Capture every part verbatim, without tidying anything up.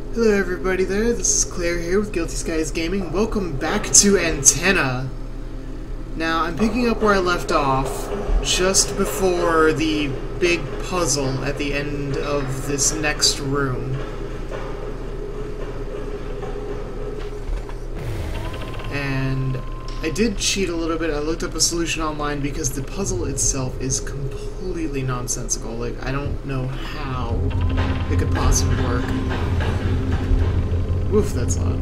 Hello everybody there, this is Claire here with Guilty Skies Gaming. Welcome back to Antenna. Now, I'm picking up where I left off, just before the big puzzle at the end of this next room. And I did cheat a little bit. I looked up a solution online because the puzzle itself is completely nonsensical. Like, I don't know how it could possibly work. Woof, that's loud.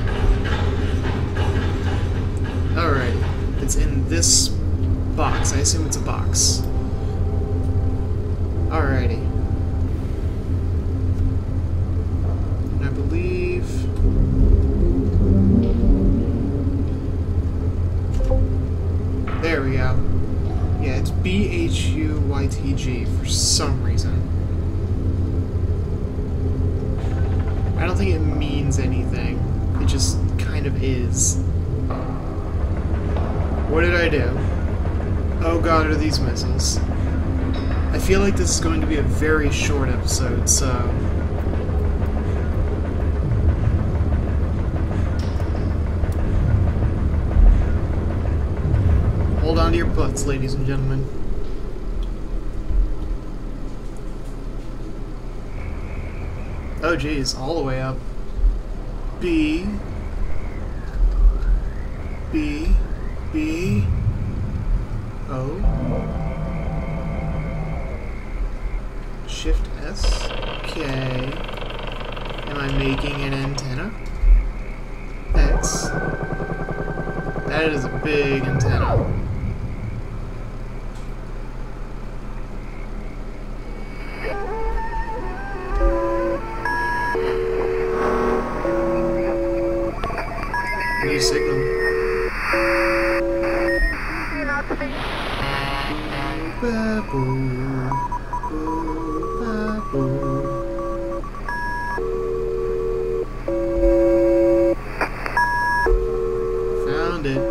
Alright, it's in this box. I assume it's a box. Alrighty. And I believe... There we go. Yeah, it's B H U Y T G for some reason. I don't think it means anything. It just kind of is. What did I do? Oh god, are these missiles? I feel like this is going to be a very short episode, so... Hold on to your butts, ladies and gentlemen. Oh geez, all the way up. B. B. B. O. Shift S. K. Am I making an antenna? X. That is a big antenna. New signal. Found it.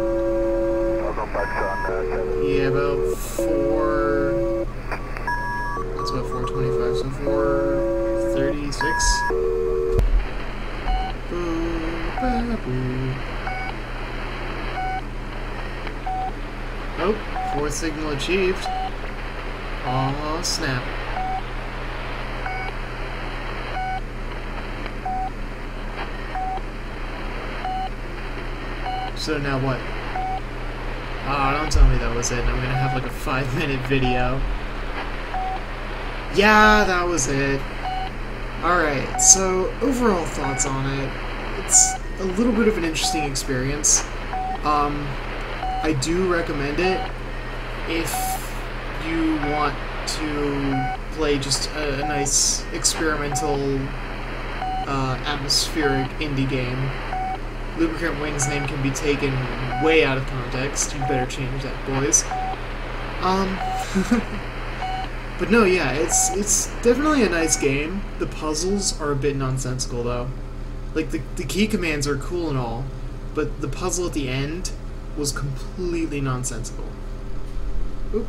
Yeah, about four. That's about four twenty-five. So four thirty-six. Oh, fourth signal achieved. Aw, snap. So now what? Ah, oh, don't tell me that was it. I'm gonna have like a five minute video. Yeah, that was it. Alright, so overall thoughts on it. It's a little bit of an interesting experience. Um... I do recommend it if you want to play just a, a nice experimental uh, atmospheric indie game. Lubricant Wing's name can be taken way out of context. You better change that, boys. Um, but no, yeah, it's it's definitely a nice game. The puzzles are a bit nonsensical though. Like the the key commands are cool and all, but the puzzle at the end was completely nonsensical. Oop.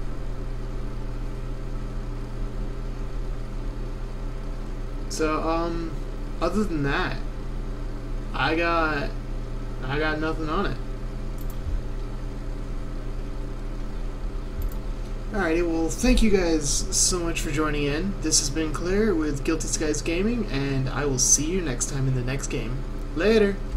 So, um, other than that, I got, I got nothing on it. Alrighty, well, thank you guys so much for joining in. This has been Claire with Guilty Skies Gaming, and I will see you next time in the next game. Later!